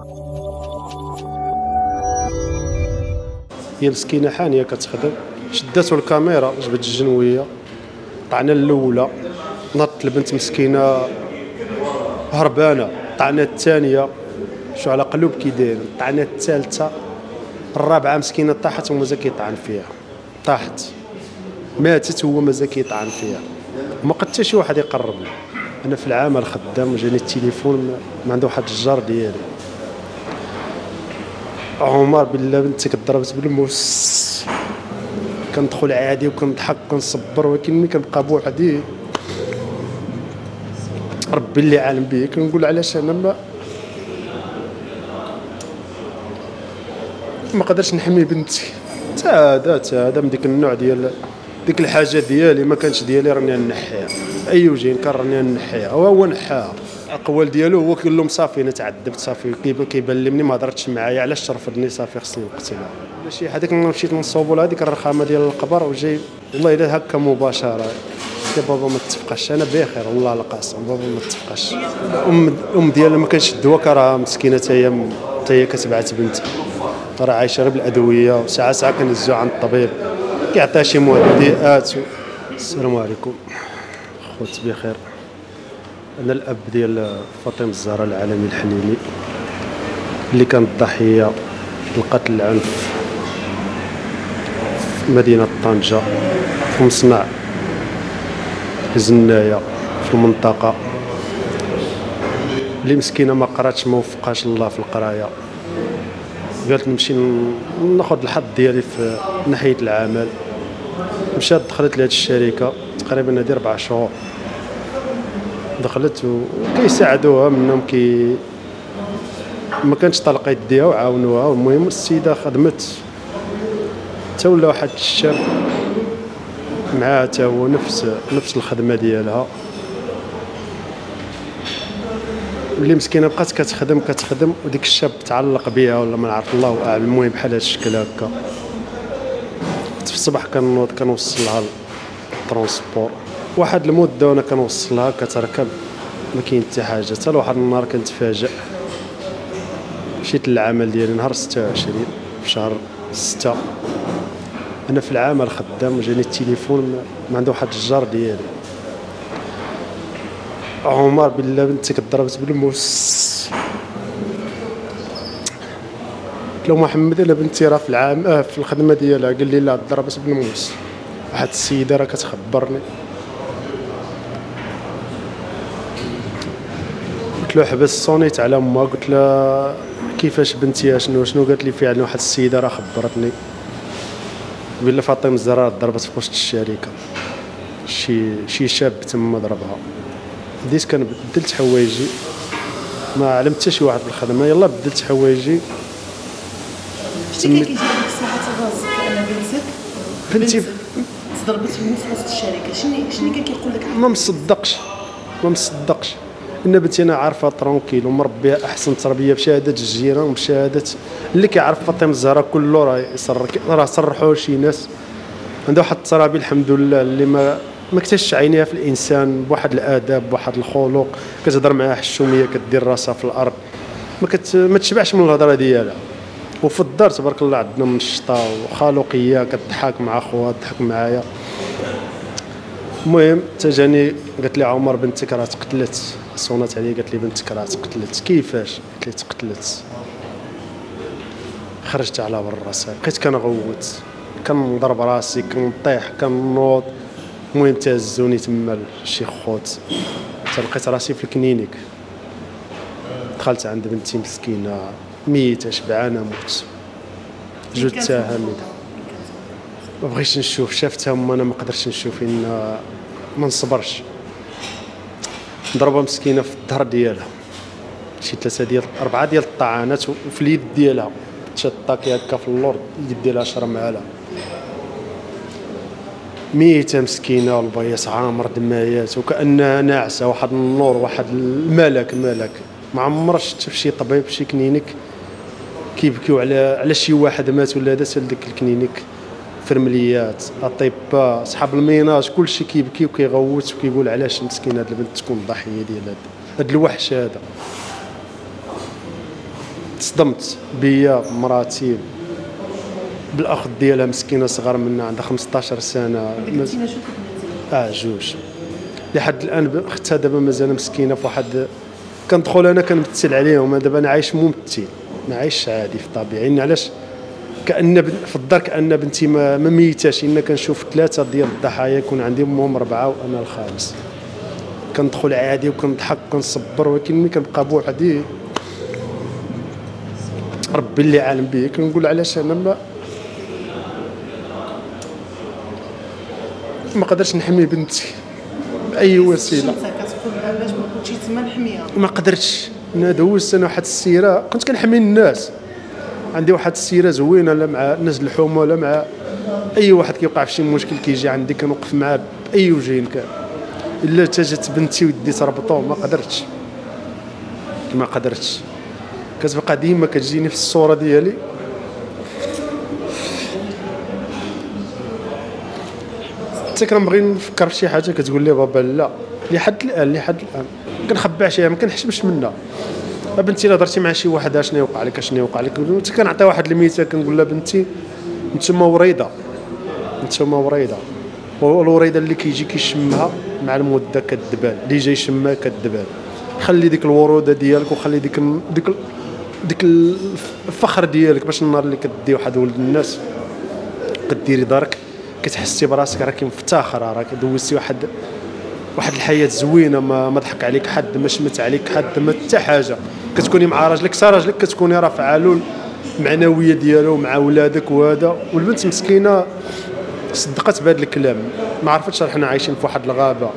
هي مسكينه حانيه كتخدم، شداتو الكاميرا جبت الجنويه، طعنا الاولى نضت البنت مسكينه هربانه، طعنا الثانيه شو على قلوب كي داير، طعنا الثالثه، الرابعه مسكينه طاحت ومازال كيطعن فيها، طاحت ماتت وهو مازال كيطعن فيها، ما قد حتى شي واحد يقرب لي. انا في العمل خدام وجاني التليفون من عند واحد الجار ديالي، عمر بالله بنتك ضربت بالموس، كندخل عادي وكنضحك وكنصبر، ولكن ملي كنبقى بوحدي ربي اللي عالم به كنقول علاش انا ما قدرش نحمي بنتي. هذا من ديك النوع ديال ديك الحاجه ديالي ما كانش ديالي راني نحيها، اي وجين كان راني نحيها هو نحاها. الاقوال ديالو هو كيقول لهم صافي انا تعذبت، صافي كيبان لي مني ما هضرتش معايا علاش ترفضني، صافي خصني نقتلها. شي هذيك مشيت نصوبوا لها هذيك الرخامه ديال القبر وجاي والله الا هكا مباشره يا بابا ما تفقاش، انا بخير والله القاسم بابا ما تفقاش. الام ديالها ما كانش الدواء، راه مسكينه حتى هي كتبعت بنتها، راه عايشه غير بالادويه، وساعه كنهزوها عند الطبيب كيعطيها شي مهدئات. السلام عليكم خوت بخير. انا الاب ديال فاطمه الزهراء العالمي الحليمي اللي كانت ضحيه لقتل العنف في مدينه طنجه في مصنع زنايه في المنطقه، اللي مسكينه ما قراتش ما وفقهاش الله في القرايه، قالت نمشي ناخذ الحظ ديالي في ناحيه العمل، مشات دخلت لهاد الشركه تقريبا هادي 4 شهور، دخلت وكيساعدوها منهم ما كانش طلقه يديها وعاونوها. والمهم السيده خدمت حتى ولا واحد الشاب معاها حتى هو نفس الخدمه ديالها، اللي مسكينه بقات كتخدم وديك الشاب تعلق بها ولا ما نعرف الله اعلم. المهم بحال هذا الشكل هكا في الصباح كنوض كنوصلها الترونسبور واحد المده وانا كنوصلها كتركب ما كاين حتى حاجه، حتى لواحد النهار كنتفاجئ مشيت للعمل ديالي نهار 26 في شهر 6. انا في العمل خدام وجاني التليفون من عند واحد الجار ديالي، عمر بالله بنتك ضربت بالموس. قلت له محمد انا بنتي راه في العام في الخدمه ديالها، قال لي لا ضربت بالموس. واحد السيده راه كتخبرني، قلت له حبس صونيت على امها، قلت لها كيفاش بنتي شنو قالت لي فعلا واحد السيده راه خبرتني بلا فاطمه الزهراء ضربت في وسط الشركه، شي شاب تما ضربها. بديت كنبدلت حوايجي ما علمت حتى شي واحد بالخدمه، يلا بدلت حوايجي. شنو كيجي ديك الساعه راسك انا بنتك ضربت في وسط الشركه، شنو كان كيقول لك؟ ما مصدقش ان بنتي انا عارفه ترونكيل ومربيها احسن تربيه بشهاده الجيران وبشهاده اللي كيعرف فاطمه الزهراء كله، راه صرحوا شي ناس عندها واحد الترابي الحمد لله اللي ما كتش عينيها في الانسان بواحد الاداب بواحد الخلق، كتهضر معها حشوميه كدير راسها في الارض، ما تشبعش من الهضره ديالها. وفي الدار تبارك الله عندنا منشطه وخلقيه كتضحك مع خوها تضحك معايا. المهم تجاني قالت لي عمر بنتك راه تقتلت، صونات عليا قالت لي بنتك راه تقتلت. كيفاش؟ قلت لي تقتلت. خرجت على برا بقيت كنغوت كنضرب راسي كنطيح كنوض. المهم تهزوني تما شي خوت لقيت راسي في الكلينيك، دخلت عند بنتي مسكينه ميته شبعانه موت، جثتها هامده. ما بغيتش نشوف، شافتها انا ما قدرتش نشوف، ما نصبرش. ضربه مسكينه في الظهر ديالها شي 4 ديال الطعانات، وفي اليد ديالها تشطاكي هكا في اللور، اليد ديالها شرمعالها ميته مسكينه، والبياس عامر دمايات وكانها ناعسه. واحد النور واحد الملك ما عمرش شفت شي طبيب شي كلينيك كيبكيو على شي واحد مات ولا هذا سال ديك الكلينيك، فرمليات اطباء اصحاب الميناج كلشي كيبكي وكيغوت وكيقول علاش مسكينه هاد البنت تكون ضحيه ديال هاد الوحش هذا. تصدمت بيا مراتي بالاخ ديالها مسكينه صغار منا عندها 15 سنه. قلتينا شوف البنات جوج لحد الان اختها دابا مازال مسكينه في واحد. كندخل انا كنمثل عليهم، دابا انا عايش ممثل ما عايش عادي في طبيعي. علاش كأن في الدار كأن بنتي ما ميتاش. إن كنشوف 3 ديال الضحايا يكون عندي امهم 4 وانا الخامس. كندخل عادي وكنضحك وكنصبر، ولكن ملي كنبقى بوحدي ربي اللي عالم به كنقول علاش انا ما قدرتش نحمي بنتي باي وسيله. كتقول علاش ما كنتيش تما نحميها؟ ما قدرتش. انا دوزت انا واحد السيره كنت كنحمي الناس، عندي واحد السيره زوينه لا مع الناس الحومه ولا مع اي واحد كيوقع في شي مشكل كيجي عندي كنوقف معاه باي وجه كان. الا جات بنتي ودي تربطو ما قدرتش. كتبقى ديما كتجيني في الصوره ديالي حتى كنبغي نفكر في شي حاجه كتقول لي بابا لا. لحد الان ما كنخبعش، ما كنحشمش منها. بنتي الا هضرتي مع شي واحد شنو يوقع لك حتى كنعطي واحد المثال كنقول لها بنتي نتوما وريضه والوريضه اللي كيجي كيشمها مع المده كدبال، اللي جاي يشمها كدبال. خلي ديك الوروده ديالك وخلي ديك الفخر ديالك، باش النهار اللي كدي واحد ولد الناس كديري دارك كتحسي براسك راكي مفتخره، راكي دوزتي واحد الحياه زوينه. ما ضحك عليك حد، ما شمت عليك حد، ما حتى حاجه. كتكوني مع راجلك راجلك كتكوني رافعه له المعنويه ديالو مع ولادك وهذا. والبنت مسكينه صدقت بهذا الكلام، ما عرفتش حنا عايشين في واحد الغابه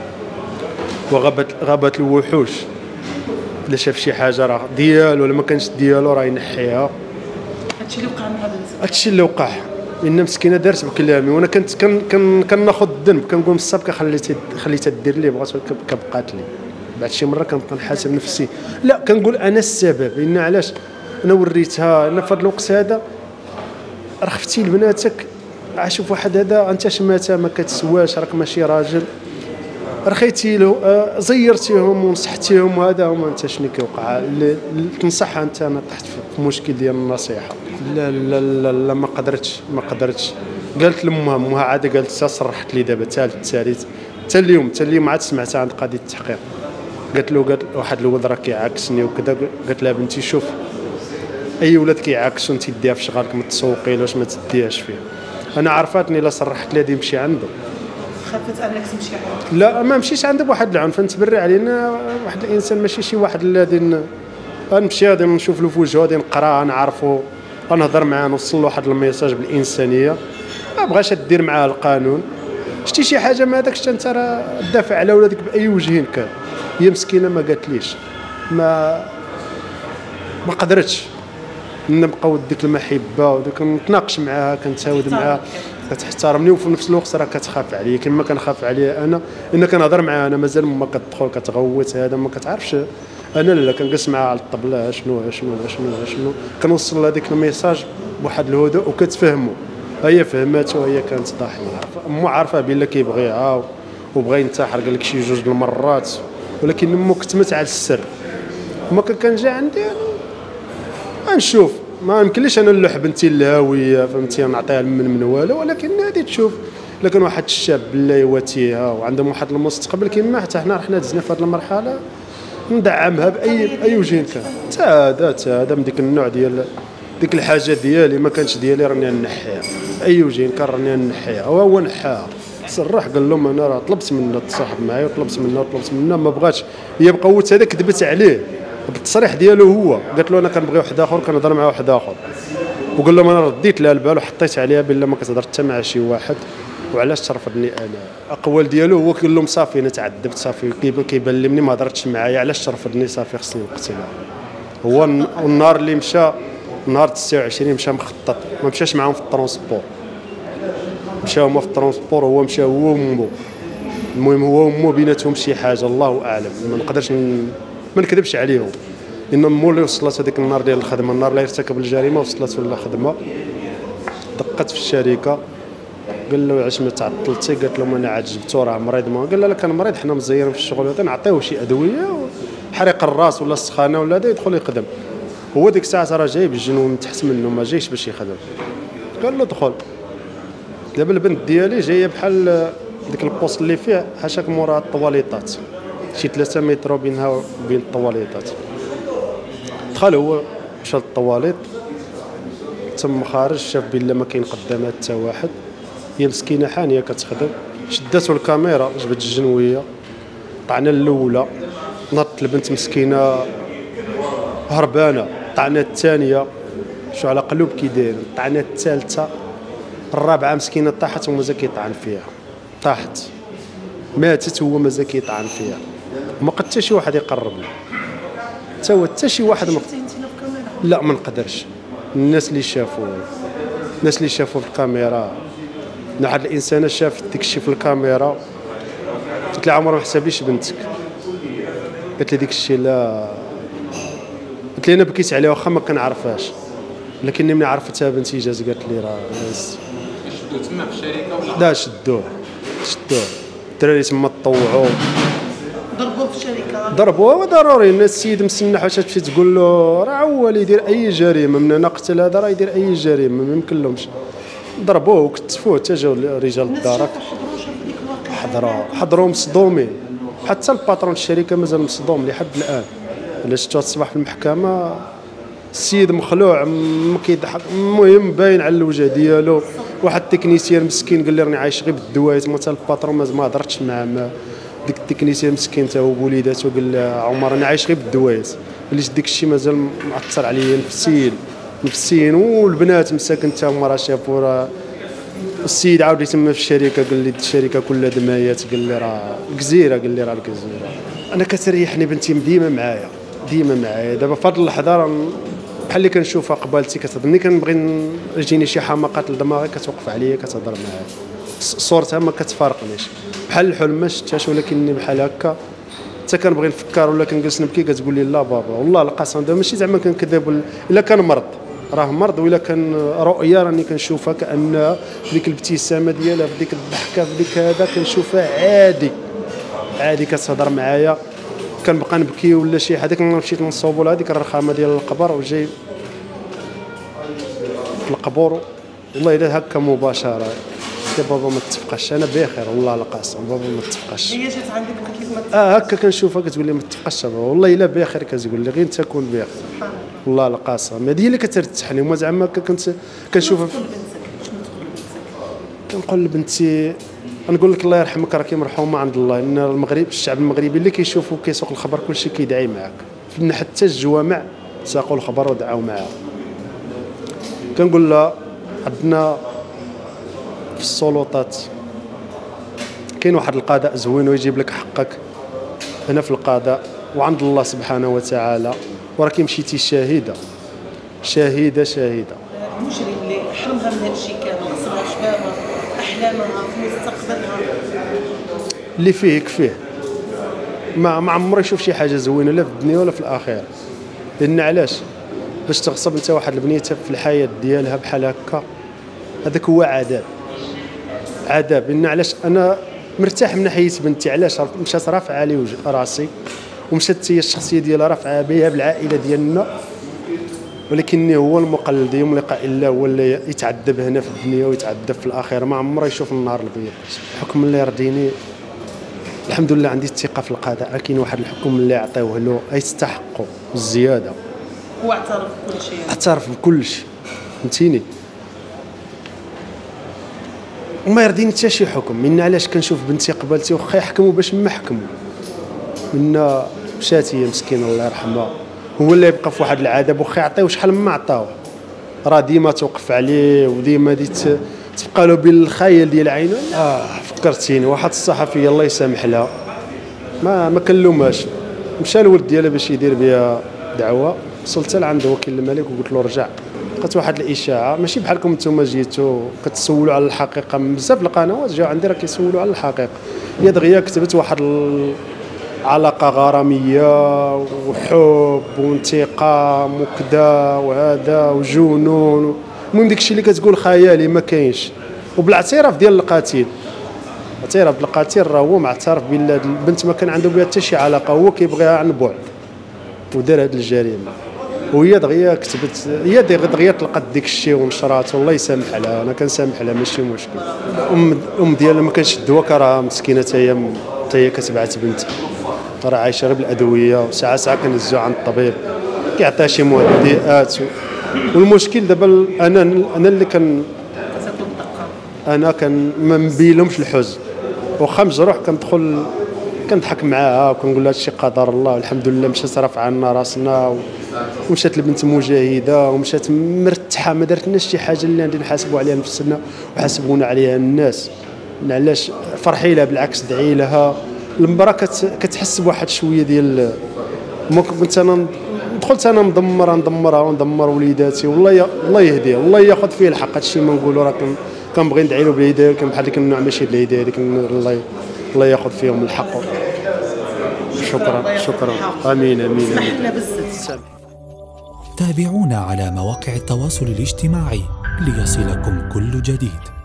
غابه الوحوش. الا شاف شي حاجه راه ديالو ولا ما كانش ديالو راه ينحيها. هادشي اللي وقع مع بنتك؟ هادشي اللي وقع. ان مسكينه دارت بكلامي وانا كنت كناخذ الذنب، كنقول السابقه خليتها دير لي بغات كبقات لي. بعد شي مره كنبقى نحاسب نفسي، لا كنقول انا السبب. ان علاش انا وريتها انا في هذا الوقت هذا راه خفتي لبناتك. شوف واحد هذا انت شماتها ما كتسواش، راك ماشي راجل، رخيتي له زيرتيهم ونصحتيهم وهذا هما. انت شنو كيوقع؟ تنصحها انت. انا طحت في مشكل ديال النصيحه. لا لا لا, لا ما قدرتش. قالت لامها عاد قالت صرحت لي دابا ثالث حتى اليوم عاد سمعتها عند قاضي التحقيق. قالت واحد الولد راه كيعاكسني وكذا. قالت لها بنتي شوف اي ولد كيعاكس وانت ديها في شغالك ما تسوقيلوش ما تديهاش فيه. انا عرفاتني الا صرحت لها يمشي عنده. خافت انك تمشي عنده؟ لا ما مشيش عنده بواحد العنف. نتبرع علينا واحد الانسان ماشي شي واحد الذي غنمشي غادي نشوف له في وجهه غادي نقراه نعرفو غنهضر معاه نوصل له واحد الميساج بالانسانيه. ما بغاش دير معاه القانون. شتي شي حاجه ما داكش انت راه تدافع على ولادك باي وجه كان. هي مسكينه ما قالتليش، ما قدرتش نبقاو ديك المحبه وديك نتناقش معاها كنتساود معاها كتحترمني وفي نفس الوقت راه كتخاف عليا كما كنخاف عليها انا. ان كنهضر معاها انا مازال ما كتدخل كتغوت هذا ما كتعرفش. انا لا كنجلس معاها على الطبله شنو كنوصل لها ديك الميساج بواحد الهدوء وكتفهموا. هي فهماتو وهي كانت ضاحيه. مو عارفه بلا كيبغيها وبغى ينتحر قال لك شي 2 المرات، ولكن مو كتمت على السر. ما كان جا عندي غنشوف. ما يمكنليش انا نلوح بنتي الهاويه فهمتي نعطيها من والو، ولكن غادي تشوف الا كان واحد الشاب لا يواتيها وعندهم واحد المستقبل كما حتى حنا رحنا دزنا في هذه المرحله ندعمها باي وجه كان. حتى هذا من ديك النوع ديال ديك الحاجه ديالي ما كانش ديالي راني نحيها اي وجه كان راني نحيها. وهو نحاها صرح قال لهم انا راه طلبت منها تصاحب معايا وطلبت منها ما بغاتش. هي بقوت هذا كذبت عليه بالتصريح ديالو هو. قالت له انا كنبغي واحد اخر كنهضر مع واحد اخر. وقال لهم انا رديت لها البال وحطيت عليها بلا ما كتهضر حتى مع شي واحد وعلاش ترفضني انا. اقوال ديالو هو كيقول لهم صافي انا تعذبت صافي كيبان لي مني ما هضرتش معايا علاش ترفضني صافي خصني نقتلها. هو النهار اللي مشى نهار 29 مشى مخطط ما مشاش معاهم في الترونسبور. مشاو هما في الترونسبور هو مشى هو وامو. المهم هو وامو بيناتهم شي حاجه الله اعلم. ما نقدرش ما نكذبش عليهم. ان مو اللي وصلت هذيك النهار ديال الخدمه النهار اللي ارتكب الجريمه وصلت ولا خدمه دقت في الشركه قال له علاش ما تعطلتي؟ قالت لهم انا عاد جبتو راه مريض. ما قال لا كان مريض حنا مزيرين في الشغل هذا نعطيوه شي ادويه حريق الراس ولا السخانه ولا هذا يدخل يخدم. هو ديك الساعه راه جايب الجنون من تحت منه ما جايش باش يخدم قال له دخل دابا البنت ديالي جايه بحال ديك البوست اللي فيه حاشاك مورا الطواليطات شي 3 متر بينها وبين الطواليطات دخل هو مشى للطواليط تم خارج شاف بلا ما كاين قدامها حتى واحد هي مسكينه حانيه كتخدم شداتو الكاميرا جبت الجنويه طعنا الاولى نطت البنت مسكينه هربانه طعنا الثانيه شو على قلوب كي داير طعنا الثالثه الرابعه مسكينه طاحت ومازال كيطعن فيها طاحت ماتت وهو مازال كيطعن فيها ما قد حتى شي واحد يقرب له حتى شي واحد لا ما نقدرش الناس اللي شافوا في الكاميرا واحد الانسانه شافت داك الشيء في الكاميرا قلت لها عمرها ما حسابيش بنتك قالت لي داك الشيء لا قلت لي انا بكيت عليها واخا ما كنعرفهاش لكني ملي عرفتها بنتي جات قالت لي راه شدوه تما في الشركه ولا لا شدوه الدراري تما تطوعوا ضربوه في الشركه ضربوه ضروري الناس السيد مسنح واش تمشي تقول له راه هو اللي يدير اي جريمه من هنا قتل هذا راه يدير اي جريمه ما يمكن لهمش ضربوه وكتفوه حتى جاو رجال الدار حضروا مصدومين حتى الباترون الشركه مازال مصدوم لحد الان الا شفتو الصباح في المحكمه السيد مخلوع ما كيضحك المهم باين على الوجه ديالو واحد التكنيسيان مسكين قال لي راني عايش غير بالدوايت حتى الباترون ما هضرتش معاه ديك التكنيسيان مسكين تا هو بوليداتو قال لها عمر راني عايش غير بالدوايت قالت داك الشيء مازال مأثر عليا نفسيا والبنات مساكن تا هما راه شافوا راه السيد عاود يتم في الشركه قال لي الشركه كلها دمايات قال لي راه الجزيره الجزيره انا كتريحني بنتي ديما معايا دابا في هذه اللحظه بحال اللي كنشوفها قبالتي كتهضرني كنبغي يجيني شي حماقات لدماغي كتوقف عليا كتهضر معايا صورتها ما كتفارقنيش بحال الحلم ما شفتهاش ولكنني بحال هكا حتى كنبغي نفكر ولا كنجلس نبكي كتقول لي لا بابا والله القسم دابا ماشي زعما كنكذب الا كان مرض راه مرض ولا كان رؤيه راني كنشوفها كانها ديك الابتسامه ديالها في ديك الضحكه في ديك هذا كنشوفها عادي كتهضر معايا كنبقى نبكي ولا شي هذاك مشيت نصوبوا لها هذيك الرخامه ديال القبر وجاي في القبور والله الا هكا مباشره يا بابا ما تتفقاش انا بخير والله القاسم بابا ما تتفقاش هي جات عندك قالت لك هكا كنشوفها كتقول لي ما تتفقاش بابا والله الا بخير كتقول لي غير انت كون بخير والله القاسم هذه هي اللي كترتحني وما زعما كنت كنشوفها كنقول لبنتي نقول لك الله يرحمك راكي مرحومه عند الله ان المغرب الشعب المغربي اللي كيشوفوا كيسوق الخبر كلشي كيدعي معاك فينا حتى الجوامع ساقوا الخبر ودعاو معاه كنقول لها عندنا في السلطات كاين واحد القضاء زوين ويجيب لك حقك هنا في القضاء وعند الله سبحانه وتعالى وراكي مشيتي شاهده المجرم اللي حرمها من هادشي كامل خسرها شبابها احلامها في مستقبلها اللي فيه يكفيه ما عمري يشوف شي حاجه زوينه لا في الدنيا ولا في الاخره لان علاش باش تغصب انت واحد البنيته في الحياه ديالها بحال هكا هذاك هو عذاب لان علاش انا مرتاح من ناحيه بنتي علاش مشات رافعه لي راسي ومشات هي الشخصيه ديالها رافعه بها بالعائله ديالنا ولكن هو المقلد يوم لقاء الله هو اللي يتعذب هنا في الدنيا ويتعذب في الاخره ما عمره يشوف النهار الابيض الحكم اللي يرضيني الحمد لله عندي الثقه في القضاء كاين واحد الحكم اللي عطيوه له يستحقوا الزياده هو اعترف بكل شيء فهمتيني وما يرضيني حتى شي حكم من علاش كنشوف بنتي قبالتي واخا يحكموا باش ما حكموا من مشات هي مسكينه الله يرحمها هو اللي يبقى في واحد العذاب واخا يعطيو شحال ما عطاوه راه ديما توقف عليه وديما تبقى له بالخيال ديال عينه فكرتيني واحد الصحفيه الله يسامح لها ما كنلومهاش مشى الولد ديالها باش يدير بها دعوه وصلت لعند وكيل الملك وقلت له رجع لقيت واحد الاشاعه ماشي بحالكم نتوما جيتوا كتسولوا على الحقيقه من بزاف القنوات جاو عندي راه كيسولوا على الحقيقه هي دغيا كتبت واحد علاقه غراميه وحب وانتقام وكذا وهذا وجنون المهم داكشي اللي كتقول خيالي ما كاينش وبالاعتراف ديال القاتل راه هو معترف بان البنت ما كان عنده بها حتى شي علاقه هو كيبغيها عن بعد ودار هذه الجريمه وهي دغيا كتبت، هي دغيا طلقت ديك الشيء ونشرات، والله يسامح لها، انا كنسامح لها ماشي مشكل. الام ديالها ما كانش الدواء، راه مسكينه حتى هي كتبعت بنتها، راه عايشه غير بالادويه، وساعه كنهزو عند الطبيب كيعطيها شي مهدئات. والمشكل دابا انا اللي انا ما نبين لهمش الحزن، واخا مجروح كندخل كنضحك معاها وكنقول لها هادشي قدر الله، والحمد لله مشات رافعه عنا راسنا، ومشات البنت مجاهده ومشات مرتاحه، ما درتناش شي حاجه اللي غادي نحاسبوا عليها نفسنا وحاسبونا عليها الناس. علاش فرحي لها، بالعكس دعي لها. المراه كتحس بواحد شويه ديال كنت انا دخلت انا ندمرها وندمر وليداتي، والله الله يهديها، والله ياخذ فيه الحق. هادشي ما نقولوا، راه كنبغي ندعي له بالهدايه، بحال ديك النوع ماشي الهدايه ديك، الله ياخذ فيهم الحق. شكرا امين امين. اسمح لنا بزاف. تابعونا على مواقع التواصل الاجتماعي ليصلكم كل جديد.